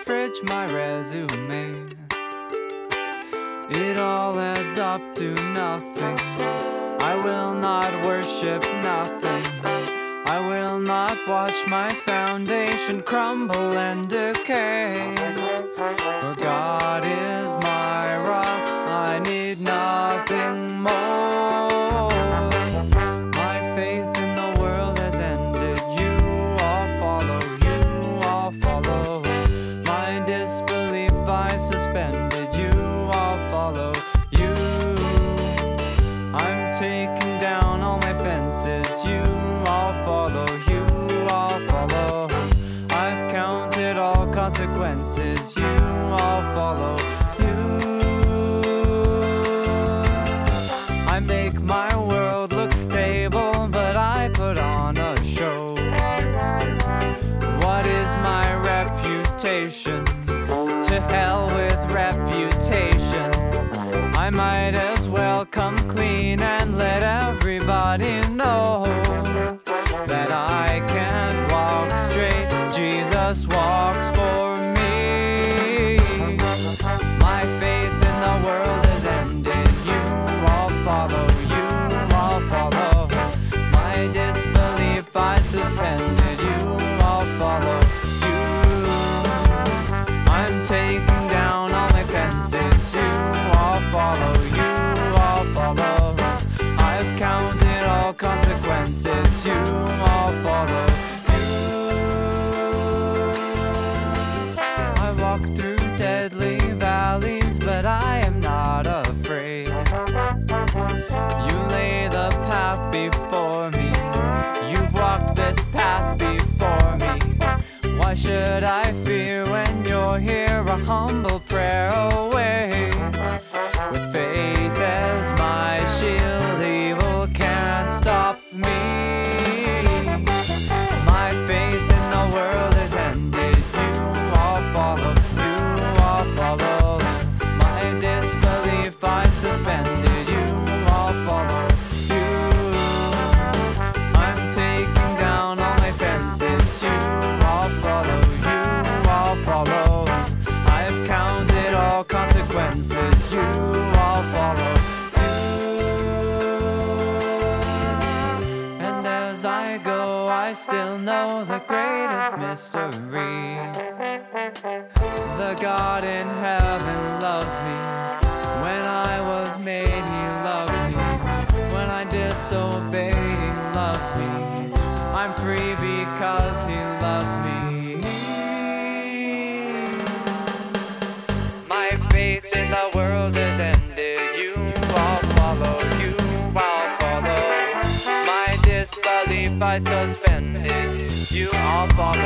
fridge, my resume. It all adds up to nothing. I will not worship nothing. I will not watch my foundation crumble and decay. For God is my rock, I need nothing more. My faith in the world has ended. You all follow, you all follow. My disbelief I suspended. You all follow, you. I'm taking down all my fences. You all follow, you all follow. I've counted all consequences. You all follow, you. I make my world look stable, but I put on a show. What is my reputation? To hell with reputation. I might as well come clean and let everybody know that I can't walk straight. Jesus walks for me. My faith in the world has ended. You all follow, you all follow. My disbelief I suspended. You all follow, you. I'm taking down all my fences. You all follow, you all follow. I've counted all consequences. You all follow, you. I walk through deadly valleys, but I am not afraid. You lay the path before me. You've walked this path before me. Why should I fear when you're here? A humble prayer away. With faith as my shield, evil can't stop me. My faith in the world has ended. You all follow, you all follow. My disbelief I suspended. You all follow, you. I'm taking down all my fences. You all follow, you all follow. I've counted all consequences. You all follow, you. And as I go, I still know the greatest mystery. The God in heaven loves me. When I was made, He loved me. When I disobey, He loves me. I'm free because He loves me. My faith in the world has ended. You all follow, you all follow. My disbelief I suspended. You all follow.